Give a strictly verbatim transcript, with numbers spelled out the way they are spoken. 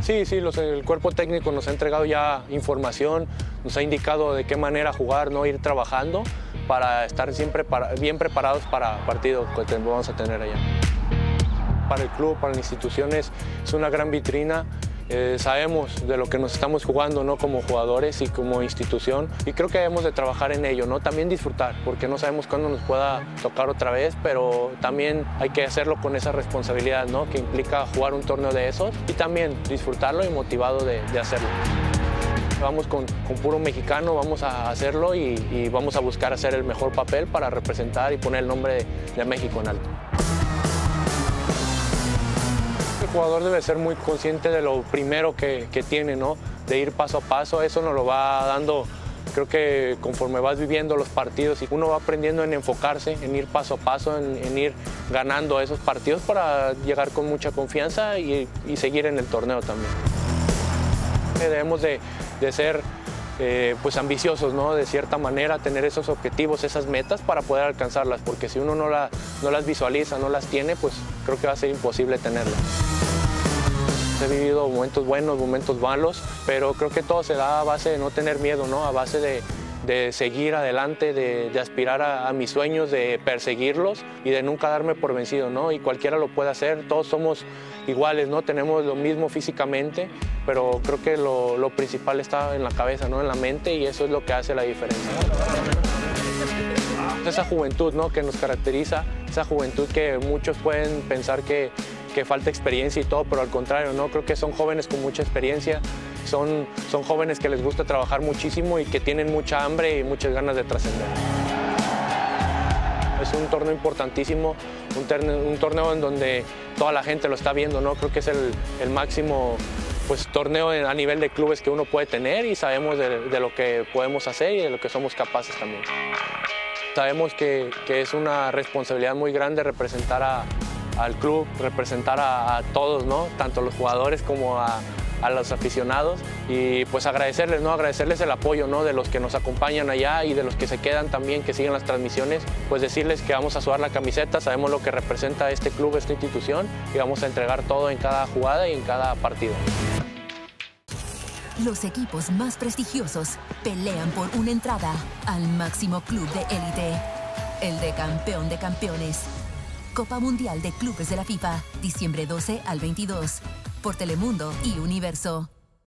Sí, sí, los, el cuerpo técnico nos ha entregado ya información, nos ha indicado de qué manera jugar, no ir trabajando para estar siempre para, bien preparados para el partido que vamos a tener allá. Para el club, para las instituciones, es una gran vitrina. Eh, sabemos de lo que nos estamos jugando, ¿no? Como jugadores y como institución, y creo que debemos de trabajar en ello, ¿no? También disfrutar, porque no sabemos cuándo nos pueda tocar otra vez, pero también hay que hacerlo con esa responsabilidad, ¿no? Que implica jugar un torneo de esos y también disfrutarlo y motivado de, de hacerlo. Vamos con, con puro mexicano, vamos a hacerlo y, y vamos a buscar hacer el mejor papel para representar y poner el nombre de, de México en alto. El jugador debe ser muy consciente de lo primero que, que tiene, ¿no? De ir paso a paso, eso nos lo va dando, creo que conforme vas viviendo los partidos y uno va aprendiendo en enfocarse, en ir paso a paso, en, en ir ganando esos partidos para llegar con mucha confianza y, y seguir en el torneo también. Debemos de, de ser eh, pues ambiciosos, ¿no? De cierta manera, tener esos objetivos, esas metas para poder alcanzarlas, porque si uno no, la, no las visualiza, no las tiene, pues creo que va a ser imposible tenerlas. He vivido momentos buenos, momentos malos, pero creo que todo se da a base de no tener miedo, ¿no? A base de, de seguir adelante, de, de aspirar a, a mis sueños, de perseguirlos y de nunca darme por vencido, ¿no? Y cualquiera lo puede hacer, todos somos iguales, ¿no? Tenemos lo mismo físicamente, pero creo que lo, lo principal está en la cabeza, ¿no? En la mente, y eso es lo que hace la diferencia. Esa juventud, ¿no? Que nos caracteriza, esa juventud que muchos pueden pensar que, que falta experiencia y todo, pero al contrario, ¿no? Creo que son jóvenes con mucha experiencia, son, son jóvenes que les gusta trabajar muchísimo y que tienen mucha hambre y muchas ganas de trascender. Es un torneo importantísimo, un, torneo, un torneo en donde toda la gente lo está viendo, ¿no? Creo que es el, el máximo pues, torneo a nivel de clubes que uno puede tener y sabemos de, de lo que podemos hacer y de lo que somos capaces también. Sabemos que, que es una responsabilidad muy grande representar a, al club, representar a, a todos, ¿no? Tanto los jugadores como a, a los aficionados, y pues agradecerles, ¿no? Agradecerles el apoyo, ¿no? De los que nos acompañan allá y de los que se quedan también, que siguen las transmisiones, pues decirles que vamos a sudar la camiseta, sabemos lo que representa este club, esta institución, y vamos a entregar todo en cada jugada y en cada partido. Los equipos más prestigiosos pelean por una entrada al máximo club de élite, el de campeón de campeones. Copa Mundial de Clubes de la FIFA, diciembre doce al veintidós, por Telemundo y Universo.